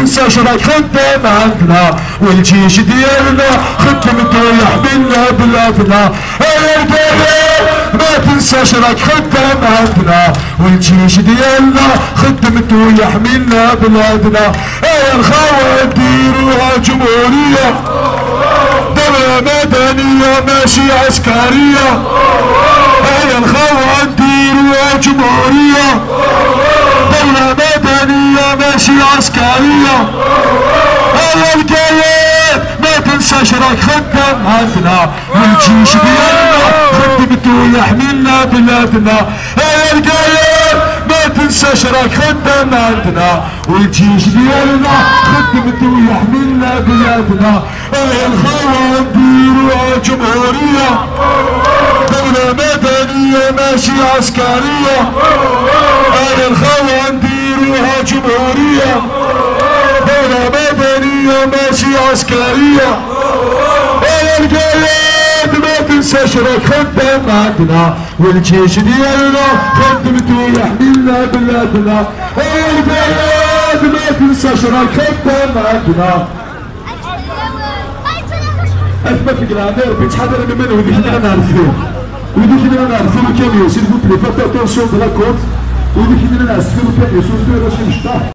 تنساش راك خدام عندنا، والجيش ديالنا خدمتو يحملنا بلادنا. يا القايد ما تنساش راك خدام عندنا، والجيش ديالنا خدمتو يحملنا بلادنا. يا الخوة ديروها جمهورية، دولة مدنية ماشي عسكرية. يا الخوة ديروها جمهورية، دولة مدنية ماشي عسكرية. يا القايد ما تنساش راك خدام عندنا، والجيش ديالنا خدمتو يحملنا بلادنا. يا القايد ما تنساش راك خدام عندنا، والجيش ديالنا خدمتو يحملنا بلادنا. يا الخوة نديروها جمهورية، دولة مدنية ماشي عسكرية. يا الخوة نديروها جمهورية، دولة مدنية ماشي عسكرية. يا القايد ما تنساش راك خدام عندنا، والجيش ديالنا خدمتو يحملنا بلادنا. يا القايد ما تنساش راك خدام عندنا. اثبت الجرانير بيتحضر من منه ودي خلينا نعرفوه، ودي خلينا نعرفوه كاميو سيل فو بلي فات اتونسيون دو لا كونت، ودي خلينا نعرفوه كاميو سيل فو